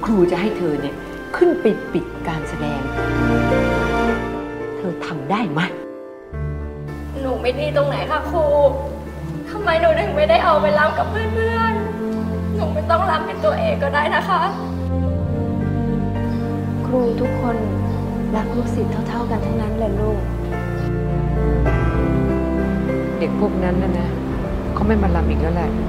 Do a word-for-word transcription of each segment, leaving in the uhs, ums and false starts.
ครูจะให้เธอเนี่ยขึ้นไปปิดการแสดงเธอทำได้ไหมหนูไม่ดีตรงไหนคะครูทำไมหนูถึงไม่ได้เอาไปรำกับเพื่อนๆหนูไม่ต้องรำเป็นตัวเองก็ได้นะคะครูทุกคนรักลูกศิษย์เท่าๆกันทั้งนั้นแหละลูกเด็กพวกนั้นนะนะเขาไม่มาลำอีกแล้วแหละ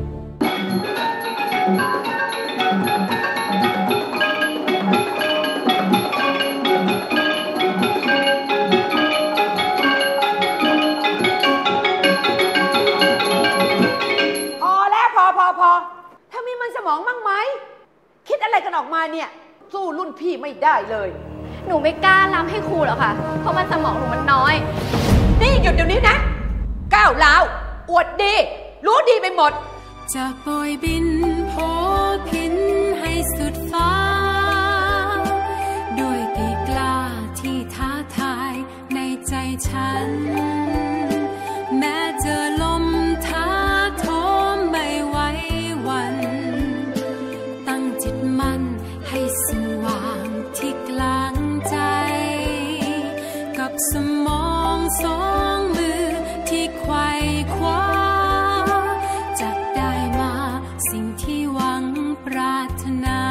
พอแล้วพอพอพอถ้ามีมันสมองบ้างไหมคิดอะไรกันออกมาเนี่ยสู้รุ่นพี่ไม่ได้เลยหนูไม่กล้ารำให้ครูหรอกค่ะเพราะมันสมองหนูมันน้อยนี่หยุดเดี๋ยวนี้นะก้าวร้าวอวดดีรู้ดีไปหมดจะปล่อยบินโผพินให้สุดฟ้าด้วยตีกล้าที่ท้าทายในใจฉันแม้เจอลมท้าโถมไม่ไหววันตั้งจิตมั่นให้สว่างที่กลางใจกับสมองสองมือที่ไขว่คว้าจะได้มาสิ่งที่หวังปรารถนา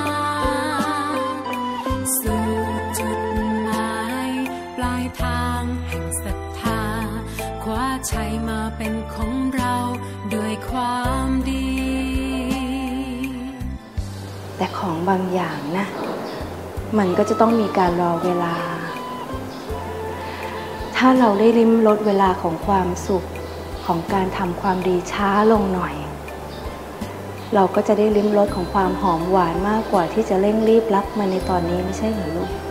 สู่จุดหมายปลายทางแห่งศรัทธาคว้าชัยมาเป็นของเราด้วยความดีแต่ของบางอย่างนะมันก็จะต้องมีการรอเวลาถ้าเราได้ลิ้มรสเวลาของความสุขของการทำความดีช้าลงหน่อยเราก็จะได้ลิ้มรสของความหอมหวานมากกว่าที่จะเร่งรีบรับมันในตอนนี้ไม่ใช่เหรอลูก